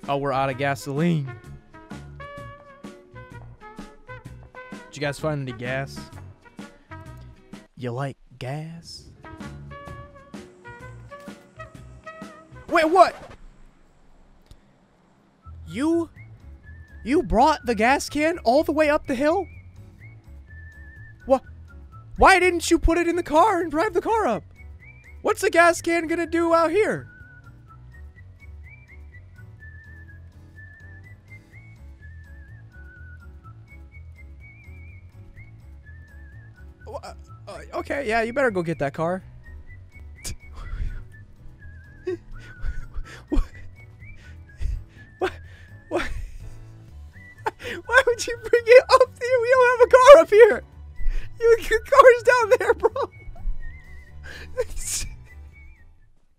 Oh, we're out of gasoline. Did you guys find any gas? You like gas? Wait, what? You brought the gas can all the way up the hill? What? Why didn't you put it in the car and drive the car up? What's the gas can gonna do out here? Okay, yeah, you better go get that car. What? Why would you bring it up here? We don't have a car up here. Your car's down there, bro.